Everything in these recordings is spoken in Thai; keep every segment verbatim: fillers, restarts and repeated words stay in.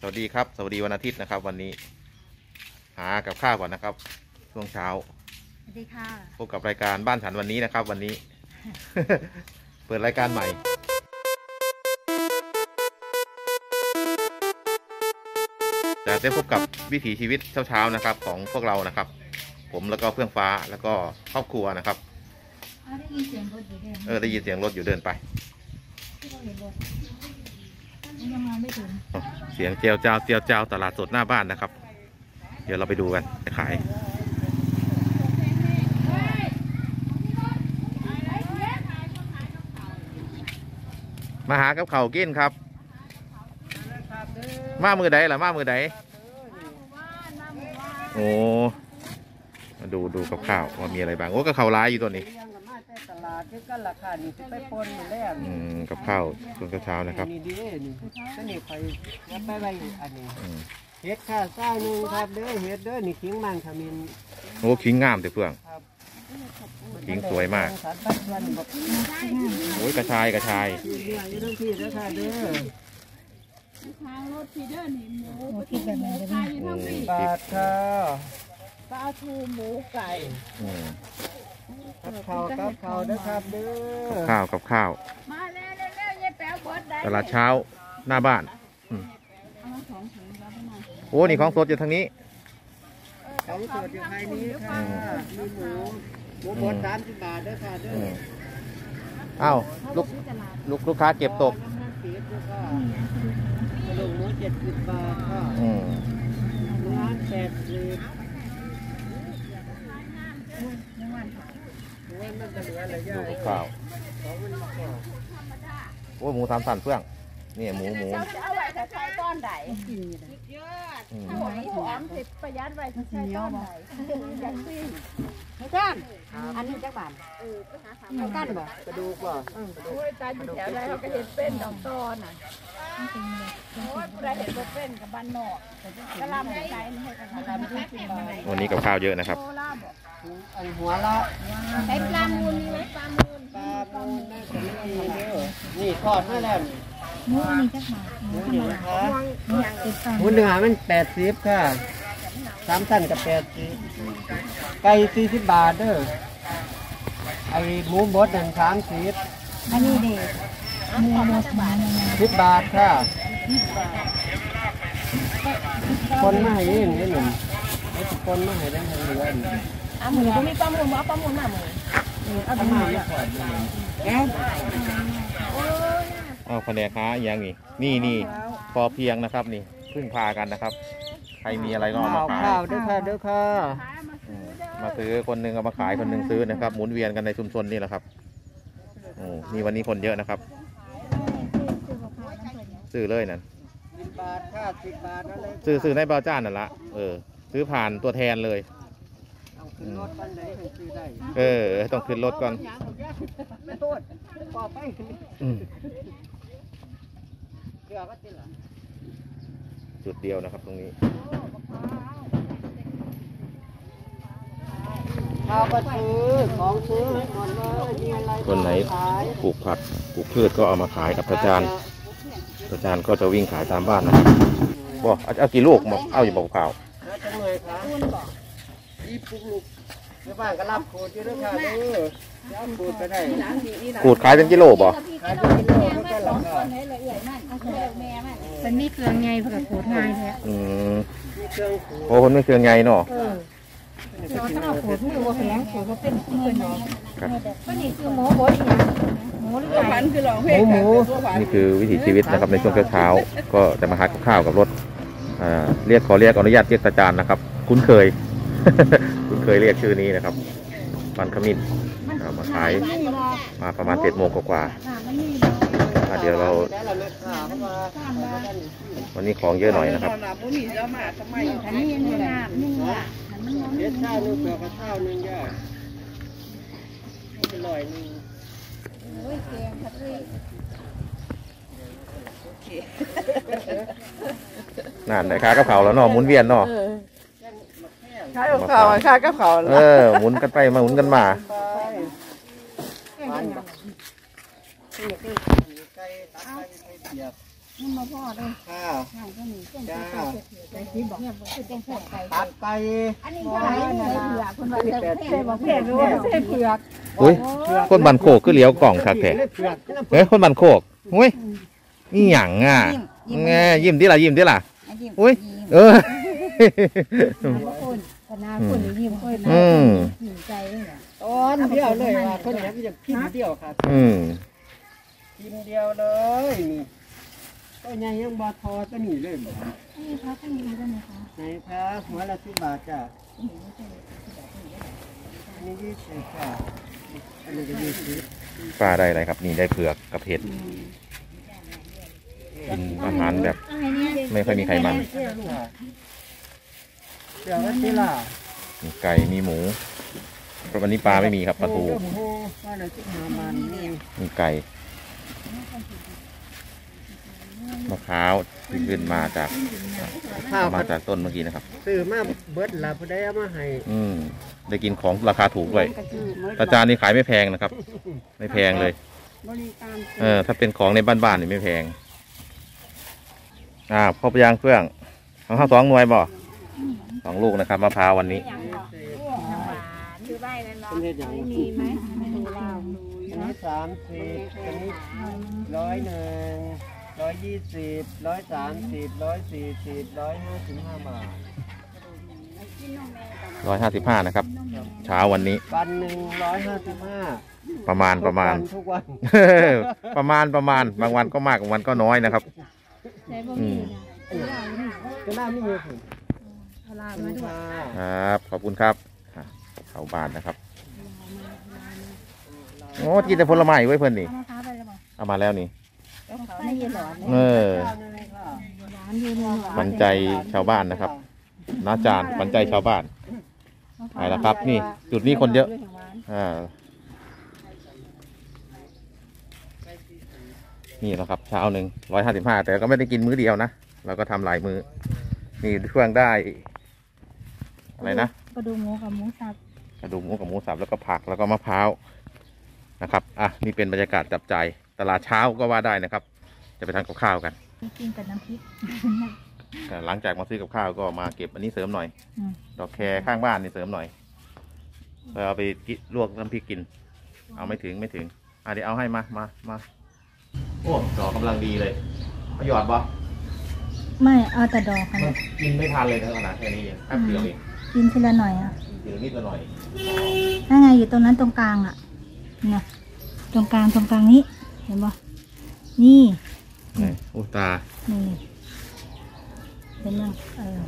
สวัสดีครับสวัสดีวันอาทิตย์นะครับวันนี้หากับข้าวก่อนนะครับช่วงเช้าสวัสดีค่ะพบกับรายการบ้านฉันวันนี้นะครับวันนี้ เปิดรายการใหม่จะได้พบกับวิถีชีวิตเช้าๆนะครับของพวกเรานะครับผมแล้วก็เพื่อนฟ้าแล้วก็ครอบครัวนะครับได้ยินเสียงรถอยู่เดินเออได้ยินเสียงรถอยู่เดินไปยังมาไม่ถึงเสียงเจียวเจ้าเจียวเจ้าตลาดสดหน้าบ้านนะครับเดี๋ยวเราไปดูกันขายมาหากับเขากินครับมามือใดล่ะมามือใดโอ้มาดูดูกับข้าวว่ามีอะไรบ้างโอ้กับข้าวร้ายอยู่ตัวนี้อืมกับข้าวช่วงเช้านะครับเห็ดข้าวเจ้าหนึ่งครับเด้อเห็ดเด้อนี่ขิงมันขมิ้นโอ้ขิงงามแต่เพื่อนขิงสวยมากโอ้ยกระชายกระชายปลาข้าวปลาทูหมูไก่กับข้าวกับข้าวนะครับเด้อกับข้าวกับข้าวมาแล้วแล้วยายแป๋วบดได้ตลาดเช้าหน้าบ้านโอ้นี่ของสดอยู่ทางนี้ของสดอยู่ภายนี้ค่ะมีหมูหมูบดสามสิบบาทด้วยค่ะเด้ออ้าวลูกลูกลูกค้าเก็บตกกระดูกหมูเจ็ดสิบบาทค่ะเนื้อแปดสิบดูข้าวโอ้หมูสามสันเฟื่องนี่หมูหมูเอาไว้จะใช้ต้อนไหนเยอะหมูอ้อมสิบประหยัดไว้จะใช้ต้อนไหนอย่างซี่ไม่ก้านอันนี้จักบาทเออไม่ก้านบ่กระดูกบ่โอ้ยตายอยู่แถวไหนเราก็เห็นเป็นดอกตอนน่ะโอ้ยผู้ใดเห็นบ่เป็นกับบ้านนอกกระลำไก่ให้กันกระลำที่กินบ่วันนี้กับข้าวเยอะนะครับหัวละใช้ปลามูลมีไหมปลามูลปลามูลน่าจะไม่มีเด้อนี่ทอดมาแล้วหมูนี่จักบาทหมูเหนือค่ะหมูเหนือมันแปดสิบค่ะสามชั้นกับแปดสิบไก่สี่สิบบาทเด้อไอหมูบดหนึ่งสามสิบอันนี้เด็กหมูบดบาทสิบบาทค่ะคนมาให้ยิ่งนิดหนึ่งไอ้คนมาให้ได้ทันเดือนอ่ะหมูก็มีปลาหมูเอาปลาหมูหน้าหมูเอาปลาหมูเนี่ยแล้วอ้าวแผนกค้าอย่างนี้นี่นี่พอเพียงนะครับนี่พึ่งพากันนะครับใครมีอะไรก็เอามาขายข้าวด้วยค่ะด้วยค่ะมาซื้อคนหนึ่งเอามาขายคนหนึ่งซื้อนะครับหมุนเวียนกันในชุมชนนี่แหละครับโอ้นี่วันนี้คนเยอะนะครับซื้อเลยนั่นสิบบาทค่ะสิบบาทอะไรซื้อซื้อในบาจ้านนั่นละเออซื้อผ่านตัวแทนเลยเออต้องขึ้นรถก่อนจุดเดียวนะครับตรงนี้ข้าวก็ซื้อของซื้อหมดเลยมีอะไรคนไหนปลูกผักปลูกพืชก็เอามาขายกับอาจารย์อาจารย์ก็จะวิ่งขายตามบ้านนะครับบอกเอากี่ลูกบอกเอาอยู่บอกข่าวจังเลยครับยี่ปุกลูกในบ้านก็รับขูดอยู่ด้วยค่ะเด้อรับขูดก็ได้ขูดขายเป็นกิโลบ่ขายเป็นกิโลไม่ใช่หรอกค่ะเป็นมีเครื่องไงเพื่อขูดง่ายแท้อืมโอ้คนไม่เครื่องไงเนาะเราถ้าเราขูดมือว่าแข็งขูดว่าเป็นมือเนาะก็นี่คือหมูบดอย่างหมูหรือไก่หมูนี่คือวิถีชีวิตนะครับในช่วงเช้าๆก็จะมาหาข้าวกับรถเรียกขอเรียกอนุญาตเรียกอาจารย์นะครับคุ้นเคยคุ้นเคยเรียกชื่อนี้นะครับปันขมิ้นมาขายมาประมาณเจ็ดโมงกว่าๆเดี๋ยวเราวันนี้ของเยอะหน่อยนะครับเด็ดข้าวนึงเปลือกข้าวนึงย่าอร่อยนึงนั่นได้ค่ากับเขาแล้วเนาะหมุนเวียนเนาะค่ากับเขาค่ากับเขาเออหมุนกันไปมาหมุนกันมามันมาพ่อเลยค่ะจ้าที่บอกเนี่ยคือเป็นแค่ไก่ตับไก่อันนี้เท่าไหร่ใส่เผือกคุณว่าใส่บอกแพงรู้ใส่เผือกอุ้ยคนบันโคกคือเหลียวกล่องคักแท้เผือกเฮ้ยคนบันโคกอุ้ยนี่หยังอ่ะแง่ยิ้มดิล่ะยิ้มดิล่ะอุ้ยเออคนคณะคนยิ้มคนอืมหิวใจเนี่ยตอนเดียวเลยว่าคนนี้จะพิมพ์เดียวครับอืมพิมพ์เดียวเลยนี่ก็ยังยังบอทอตัวนี้เลยบ่นี่คะท่านนี้ได้ไหมคะไหนครับหัวละสิบบาทจ้ะอันนี้ยี่สิบจ้ะอันนี้ก็ยี่สิบปลาได้อะไรครับ นี่ได้เผือกกับเห็ดกินอาหารแบบไม่ค่อยมีไขมันเดี๋ยวว่าสิล่ะมีไก่มีหมูเพราะวันนี้ปลาไม่มีครับปลาทูโอ้โหว่าเราจะหามันนี่มีไก่มะพร้าวที่ขึ้นมาจากข้าวมาจากต้นเมื่อกี้นะครับซื้อมาเบิดละผู้ใดเอามาให้อืมได้กินของราคาถูกด้วยตาจานนี่ขายไม่แพงนะครับ ไม่แพงเลยบริการเออถ้าเป็นของในบ้านๆนี่ไม่แพงอ่าพ่อปยางเฟื่องของข้าวสองหน่วยบ่สองลูกนะครับมะพร้าววันนี้คือใบเป็นเป็นเฮ็ดหยังมีไหมไม่รู้เราอันนี้สามสิบอันนี้ร้อยหนึ่งร้อยยี่สิบร้อยสามสิบร้อยสี่สิบร้อยห้าสิบห้าบาทร้อยห้าสิบห้านะครับ เช้าวันนี้วันหนึ่งร้อยห้าสิบห้าประมาณประมาณทุกวันประมาณประมาณบางวันก็มากบางวันก็น้อยนะครับใช้บ่อืมีมก็น่าไม่มีผลพลามาด้วยครับขอบคุณครับอ่ะเข้าบ้านนะครับโอ้กินแต่ผลไม้ไว้เพื่อนนี่มะพร้าวไปแล้วบอกเอามาแล้วนี่เขาไม่ยินหรอเออร้านอยู่ในหขวัญใจชาวบ้านนะครับน้าจานขวัญใจชาวบ้าน ไปแล้วครับนี่จุดนี้คนเยอะ อ่านี่แหละครับเช้าหนึ่งร้อยห้าสิบห้าแต่ก็ไม่ได้กินมื้อเดียวนะเราก็ทำหลายมื้อนี่ช่วงได้อะไรนะกระดูกหมูกับหมูสับกระดูกหมูกับหมูสับแล้วก็ผักแล้วก็มะพร้าวนะครับอ่ะนี่เป็นบรรยากาศจับใจายตลาดเช้าก็ว่าได้นะครับ จะไปทานกับข้าวกันกินกับน้ำพริกแต่หลังจากมาซื้อกับข้าวก็มาเก็บอันนี้เสริมหน่อยอืมดอกแครข้างบ้านนี่เสริมหน่อยเพื่อเอาไปกิลวกน้ำพริกกิน เอาไม่ถึงไม่ถึงอ่ะเดี๋ยวเอาให้มามามาโอ้ดอกกำลังดีเลยประโยชน์ปะไม่เอาแต่ดอกค่ะมันกินไม่ทันเลยนะขนาดแค่นี้เองแป๊บเดียวเองกินทีละหน่อยอ่ะกินนิดละหน่อยนั่นไงอยู่ตรงนั้นตรงกลางอ่ะเนี่ยตรงกลางตรงกลางนี้เห็นปะนี่นี่โอ้ตานี่เห็นยังเออ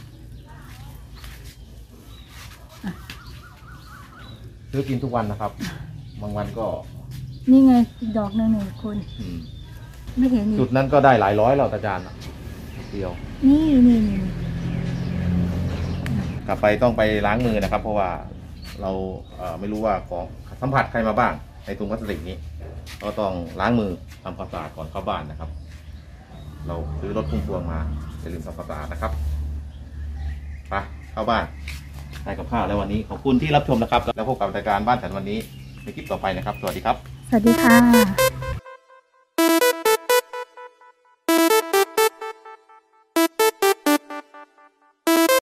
ซื้อกินทุกวันนะครับ บางวันก็นี่ไงอีกดอกหนึ่งหนึ่งคุณอืมไม่เห็นอีจุกดนั้นก็ได้หลายร้อยแล้วตาจานอะเดียวนี่นี่นี่กลับไปต้องไปล้างมือนะครับ เพราะว่าเราเอ่อไม่รู้ว่าของสัมผัสใครมาบ้างในถุงพลาสติกนี้ก็ต้องล้างมือทำความสะอาดก่อนเข้าบ้านนะครับ เราซื้อรถพุ่มพวงมาอย่าลืมทำความสะอาดนะครับไปเข้าบ้านได้กับข้าวแล้ววันนี้ขอบคุณที่รับชมนะครับ แล้วพบกับรายการบ้านฉันวันนี้ในคลิปต่อไปนะครับ สวัสดีครับสวัสดีค่ะ